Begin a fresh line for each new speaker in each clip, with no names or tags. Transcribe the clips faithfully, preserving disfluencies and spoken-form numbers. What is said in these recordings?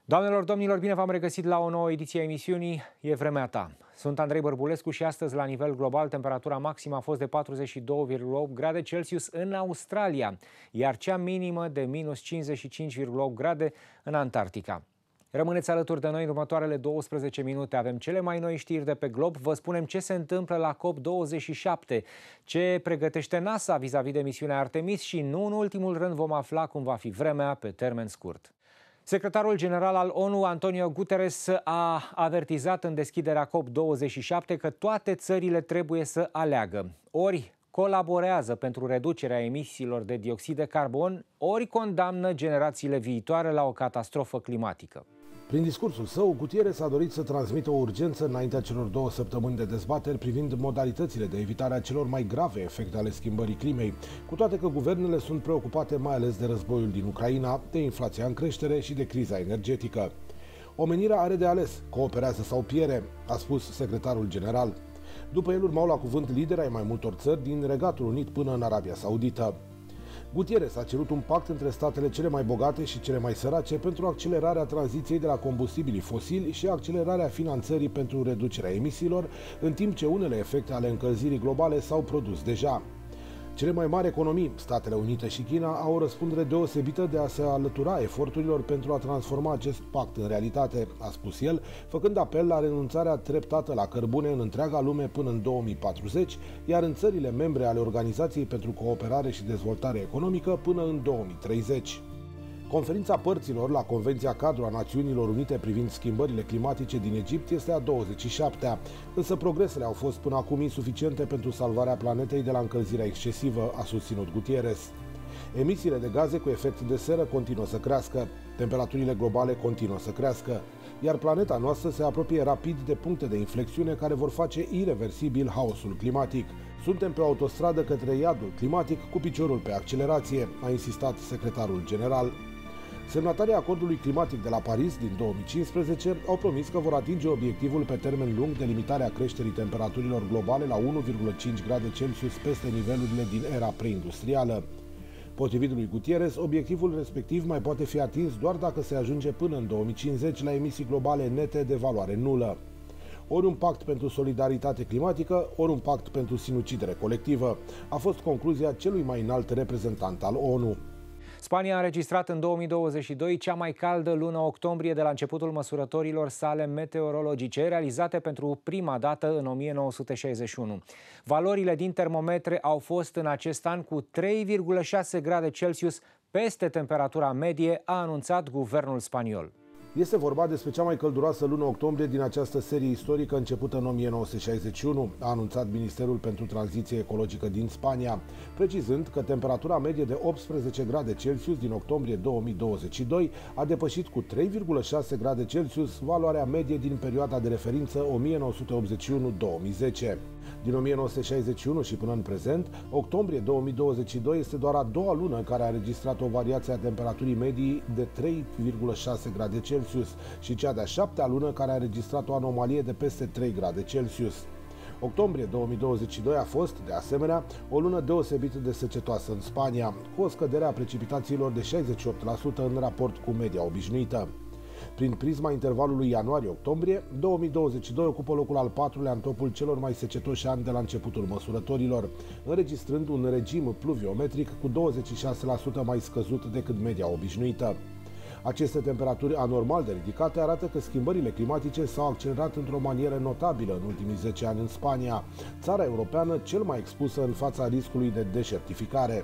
Doamnelor, domnilor, bine v-am regăsit la o nouă ediție a emisiunii E vremea ta. Sunt Andrei Bărbulescu și astăzi, la nivel global, temperatura maximă a fost de patruzeci și doi virgulă opt grade Celsius în Australia, iar cea minimă de minus cincizeci și cinci virgulă opt grade în Antarctica. Rămâneți alături de noi în următoarele douăsprezece minute. Avem cele mai noi știri de pe glob. Vă spunem ce se întâmplă la COP douăzeci și șapte, ce pregătește NASA vis-a-vis de misiunea Artemis și, nu în ultimul rând, vom afla cum va fi vremea pe termen scurt. Secretarul general al ONU, Antonio Guterres, a avertizat în deschiderea COP douăzeci și șapte că toate țările trebuie să aleagă. Ori colaborează pentru reducerea emisiilor de dioxid de carbon, ori condamnă generațiile viitoare la o catastrofă climatică.
Prin discursul său, Guterres a dorit să transmită o urgență înaintea celor două săptămâni de dezbateri privind modalitățile de evitare a celor mai grave efecte ale schimbării climei, cu toate că guvernele sunt preocupate mai ales de războiul din Ucraina, de inflația în creștere și de criza energetică. Omenirea are de ales, cooperează sau piere, a spus secretarul general. După el urmau la cuvânt lideri ai mai multor țări, din Regatul Unit până în Arabia Saudită. Guterres a cerut un pact între statele cele mai bogate și cele mai sărace pentru accelerarea tranziției de la combustibilii fosili și accelerarea finanțării pentru reducerea emisiilor, în timp ce unele efecte ale încălzirii globale s-au produs deja. Cele mai mari economii, Statele Unite și China, au o răspundere deosebită de a se alătura eforturilor pentru a transforma acest pact în realitate, a spus el, făcând apel la renunțarea treptată la cărbune în întreaga lume până în două mii patruzeci, iar în țările membre ale Organizației pentru Cooperare și Dezvoltare Economică până în două mii treizeci. Conferința părților la Convenția Cadru a Națiunilor Unite privind schimbările climatice din Egipt este a douăzeci și șaptea, însă progresele au fost până acum insuficiente pentru salvarea planetei de la încălzirea excesivă, a susținut Guterres. Emisiile de gaze cu efect de seră continuă să crească, temperaturile globale continuă să crească, iar planeta noastră se apropie rapid de puncte de inflexiune care vor face ireversibil haosul climatic. Suntem pe autostradă către iadul climatic cu piciorul pe accelerație, a insistat secretarul general. Semnatarii acordului climatic de la Paris din două mii cincisprezece au promis că vor atinge obiectivul pe termen lung de limitare a creșterii temperaturilor globale la unu virgulă cinci grade Celsius peste nivelurile din era preindustrială. Potrivit lui Guterres, obiectivul respectiv mai poate fi atins doar dacă se ajunge până în două mii cincizeci la emisii globale nete de valoare nulă. Ori un pact pentru solidaritate climatică, ori un pact pentru sinucidere colectivă, a fost concluzia celui mai înalt reprezentant al ONU.
Spania a înregistrat în două mii douăzeci și doi cea mai caldă lună octombrie de la începutul măsurătorilor sale meteorologice, realizate pentru prima dată în o mie nouă sute șaizeci și unu. Valorile din termometre au fost în acest an cu trei virgulă șase grade Celsius peste temperatura medie, a anunțat guvernul spaniol.
Este vorba despre cea mai călduroasă lună octombrie din această serie istorică începută în o mie nouă sute șaizeci și unu, a anunțat Ministerul pentru Tranziție Ecologică din Spania, precizând că temperatura medie de optsprezece grade Celsius din octombrie două mii douăzeci și doi a depășit cu trei virgulă șase grade Celsius valoarea medie din perioada de referință o mie nouă sute optzeci și unu două mii zece. Din o mie nouă sute șaizeci și unu și până în prezent, octombrie două mii douăzeci și doi este doar a doua lună care a înregistrat o variație a temperaturii medii de trei virgulă șase grade Celsius și cea de-a șaptea lună care a înregistrat o anomalie de peste trei grade Celsius. Octombrie două mii douăzeci și doi a fost, de asemenea, o lună deosebit de secetoasă în Spania, cu o scădere a precipitațiilor de șaizeci și opt la sută în raport cu media obișnuită. Prin prisma intervalului ianuarie-octombrie, două mii douăzeci și doi ocupă locul al patrulea în topul celor mai secetoși ani de la începutul măsurătorilor, înregistrând un regim pluviometric cu douăzeci și șase la sută mai scăzut decât media obișnuită. Aceste temperaturi anormal de ridicate arată că schimbările climatice s-au accelerat într-o manieră notabilă în ultimii zece ani în Spania, țara europeană cel mai expusă în fața riscului de deșertificare.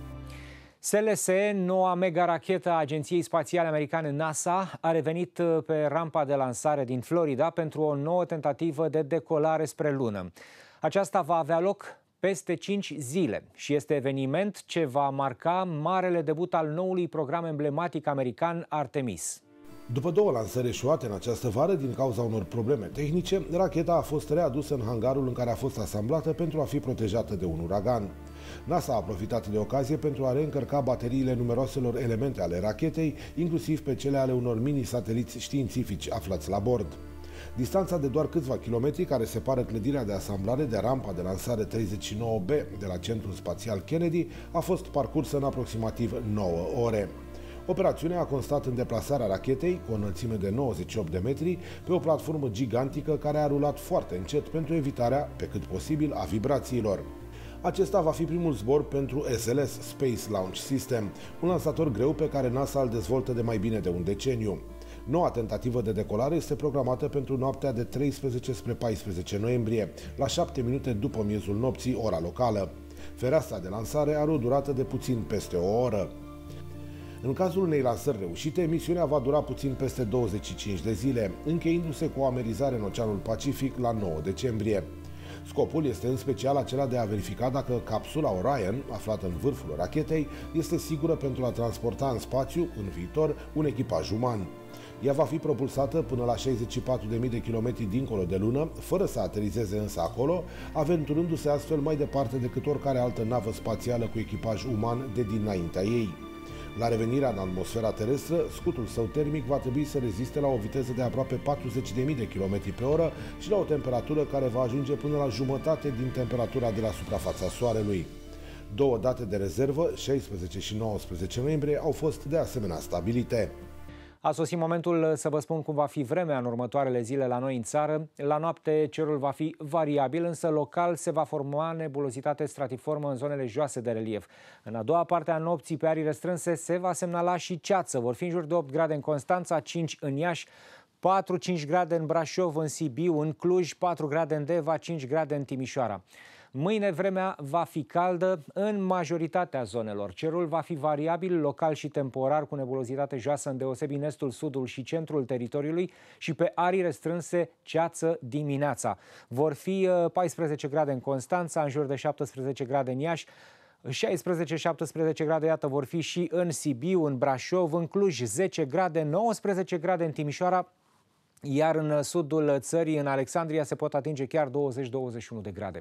S L S, noua mega-rachetă a Agenției Spațiale Americane NASA, a revenit pe rampa de lansare din Florida pentru o nouă tentativă de decolare spre lună. Aceasta va avea loc peste cinci zile și este eveniment ce va marca marele debut al noului program emblematic american Artemis.
După două lansări eșuate în această vară din cauza unor probleme tehnice, racheta a fost readusă în hangarul în care a fost asamblată pentru a fi protejată de un uragan. NASA a profitat de ocazie pentru a reîncărca bateriile numeroaselor elemente ale rachetei, inclusiv pe cele ale unor mini-sateliți științifici aflați la bord. Distanța de doar câțiva kilometri care separă clădirea de asamblare de rampa de lansare treizeci și nouă B de la Centrul Spațial Kennedy a fost parcursă în aproximativ nouă ore. Operațiunea a constat în deplasarea rachetei, cu o înălțime de nouăzeci și opt de metri, pe o platformă gigantică care a rulat foarte încet pentru evitarea, pe cât posibil, a vibrațiilor. Acesta va fi primul zbor pentru S L S, Space Launch System, un lansator greu pe care NASA îl dezvoltă de mai bine de un deceniu. Noua tentativă de decolare este programată pentru noaptea de treisprezece spre paisprezece noiembrie, la șapte minute după miezul nopții, ora locală. Fereastra de lansare are o durată de puțin peste o oră. În cazul unei lansări reușite, misiunea va dura puțin peste douăzeci și cinci de zile, încheiindu-se cu o amerizare în Oceanul Pacific la nouă decembrie. Scopul este în special acela de a verifica dacă capsula Orion, aflată în vârful rachetei, este sigură pentru a transporta în spațiu, în viitor, un echipaj uman. Ea va fi propulsată până la șaizeci și patru de mii de kilometri dincolo de lună, fără să aterizeze însă acolo, aventurându-se astfel mai departe decât oricare altă navă spațială cu echipaj uman de dinaintea ei. La revenirea în atmosfera terestră, scutul său termic va trebui să reziste la o viteză de aproape patruzeci de mii de kilometri pe oră și la o temperatură care va ajunge până la jumătate din temperatura de la suprafața Soarelui. Două date de rezervă, șaisprezece și nouăsprezece noiembrie, au fost de asemenea stabilite.
A sosit momentul să vă spun cum va fi vremea în următoarele zile la noi în țară. La noapte cerul va fi variabil, însă local se va forma nebulozitate stratiformă în zonele joase de relief. În a doua parte a nopții, pe arii restrânse, se va semnala și ceață. Vor fi în jur de opt grade în Constanța, cinci în Iași, patru cinci grade în Brașov, în Sibiu, în Cluj, patru grade în Deva, cinci grade în Timișoara. Mâine vremea va fi caldă în majoritatea zonelor. Cerul va fi variabil, local și temporar, cu nebulozitate joasă îndeosebi în estul, sudul și centrul teritoriului și pe arii restrânse ceață dimineața. Vor fi paisprezece grade în Constanța, în jur de șaptesprezece grade în Iași, șaisprezece șaptesprezece grade, iată, vor fi și în Sibiu, în Brașov, în Cluj, zece grade, nouăsprezece grade în Timișoara, iar în sudul țării, în Alexandria, se pot atinge chiar douăzeci douăzeci și unu de grade.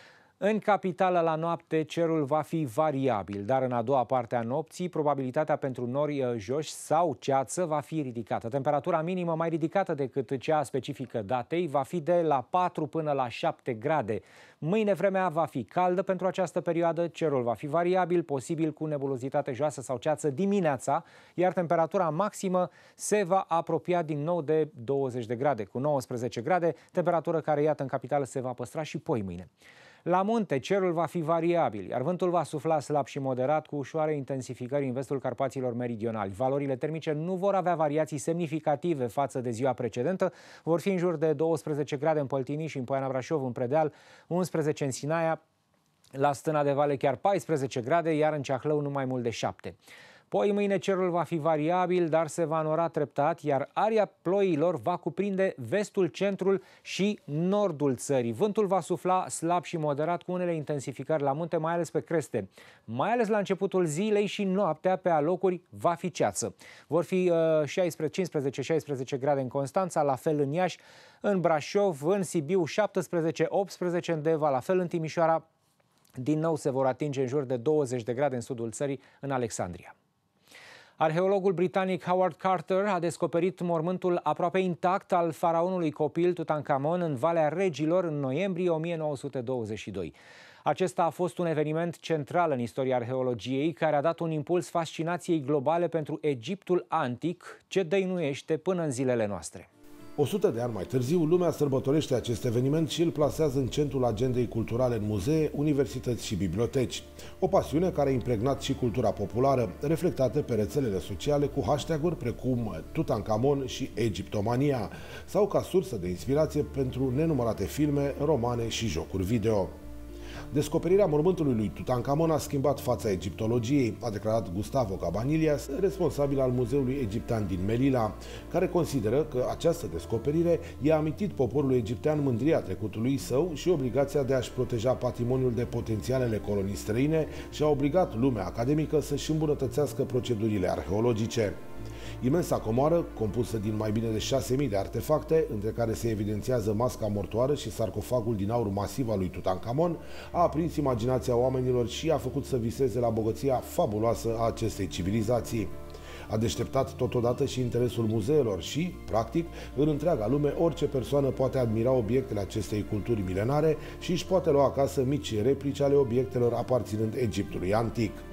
În capitală, la noapte, cerul va fi variabil, dar în a doua parte a nopții, probabilitatea pentru nori joși sau ceață va fi ridicată. Temperatura minimă mai ridicată decât cea specifică datei va fi de la patru până la șapte grade. Mâine vremea va fi caldă pentru această perioadă, cerul va fi variabil, posibil cu nebulozitate joasă sau ceață dimineața, iar temperatura maximă se va apropia din nou de douăzeci de grade, cu nouăsprezece grade, temperatură care, iată, în capitală se va păstra și poi mâine. La munte, cerul va fi variabil, iar vântul va sufla slab și moderat, cu ușoare intensificări în vestul Carpaților meridionali. Valorile termice nu vor avea variații semnificative față de ziua precedentă, vor fi în jur de douăsprezece grade în Păltini și în Poiana Brașov, în Predeal, unsprezece în Sinaia, la Stâna de Vale chiar paisprezece grade, iar în Ceahlău nu mai mult de șapte. Poi mâine cerul va fi variabil, dar se va înora treptat, iar aria ploilor va cuprinde vestul, centrul și nordul țării. Vântul va sufla slab și moderat, cu unele intensificări la munte, mai ales pe creste. Mai ales la începutul zilei și noaptea, pe alocuri, va fi ceață. Vor fi uh, cincisprezece șaisprezece grade în Constanța, la fel în Iași, în Brașov, în Sibiu, șaptesprezece optsprezece în Deva, la fel în Timișoara. Din nou se vor atinge în jur de douăzeci de grade în sudul țării, în Alexandria. Arheologul britanic Howard Carter a descoperit mormântul aproape intact al faraonului copil Tutankhamon în Valea Regilor în noiembrie o mie nouă sute douăzeci și doi. Acesta a fost un eveniment central în istoria arheologiei, care a dat un impuls fascinației globale pentru Egiptul antic, ce dăinuiește până în zilele noastre.
o sută de ani mai târziu, lumea sărbătorește acest eveniment și îl plasează în centrul agendei culturale în muzee, universități și biblioteci. O pasiune care a impregnat și cultura populară, reflectată pe rețelele sociale cu hashtag-uri precum Tutankhamon și Egiptomania, sau ca sursă de inspirație pentru nenumărate filme, romane și jocuri video. Descoperirea mormântului lui Tutankhamon a schimbat fața egiptologiei, a declarat Gustavo Cabanillas, responsabil al Muzeului Egiptean din Melilla, care consideră că această descoperire i-a amintit poporului egiptean mândria trecutului său și obligația de a-și proteja patrimoniul de potențialele colonii străine și a obligat lumea academică să-și îmbunătățească procedurile arheologice. Imensa comoară, compusă din mai bine de șase mii de artefacte, între care se evidențiază masca mortoară și sarcofagul din aur masiv al lui Tutankhamon, a aprins imaginația oamenilor și a făcut să viseze la bogăția fabuloasă a acestei civilizații. A deșteptat totodată și interesul muzeelor și, practic, în întreaga lume, orice persoană poate admira obiectele acestei culturi milenare și își poate lua acasă mici replici ale obiectelor aparținând Egiptului antic.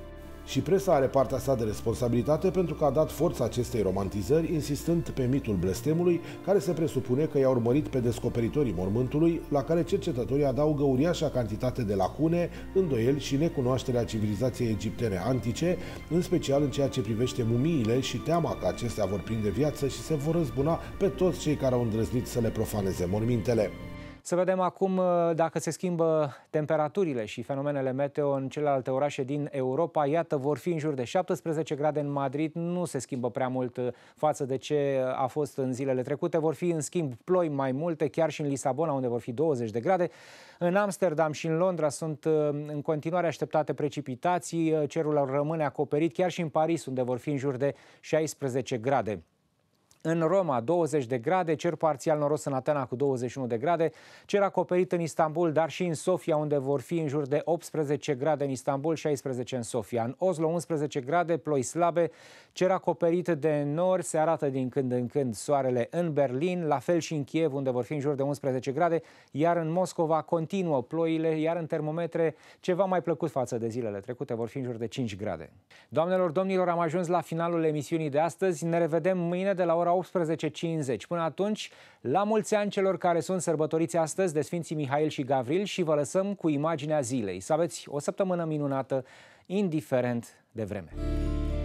Și presa are partea sa de responsabilitate pentru că a dat forță acestei romantizări, insistând pe mitul blestemului, care se presupune că i-a urmărit pe descoperitorii mormântului, la care cercetătorii adaugă uriașa cantitate de lacune, îndoieli și necunoașterea civilizației egiptene antice, în special în ceea ce privește mumiile și teama că acestea vor prinde viață și se vor răzbuna pe toți cei care au îndrăznit să le profaneze mormintele.
Să vedem acum dacă se schimbă temperaturile și fenomenele meteo în celelalte orașe din Europa. Iată, vor fi în jur de șaptesprezece grade în Madrid, nu se schimbă prea mult față de ce a fost în zilele trecute. Vor fi, în schimb, ploi mai multe, chiar și în Lisabona, unde vor fi douăzeci de grade. În Amsterdam și în Londra sunt în continuare așteptate precipitații, cerul rămâne acoperit, chiar și în Paris, unde vor fi în jur de șaisprezece grade. În Roma, douăzeci de grade, cer parțial noros în Atena cu douăzeci și unu de grade, cer acoperit în Istanbul, dar și în Sofia, unde vor fi în jur de optsprezece grade în Istanbul, șaisprezece în Sofia. În Oslo, unsprezece grade, ploi slabe, cer acoperit de nori, se arată din când în când soarele în Berlin, la fel și în Kiev, unde vor fi în jur de unsprezece grade, iar în Moscova continuă ploile, iar în termometre ceva mai plăcut față de zilele trecute, vor fi în jur de cinci grade. Doamnelor, domnilor, am ajuns la finalul emisiunii de astăzi. Ne revedem mâine de la ora optsprezece cincizeci. Până atunci, la mulți ani celor care sunt sărbătoriți astăzi de Sfinții Mihail și Gavril și vă lăsăm cu imaginea zilei. Să aveți o săptămână minunată, indiferent de vreme.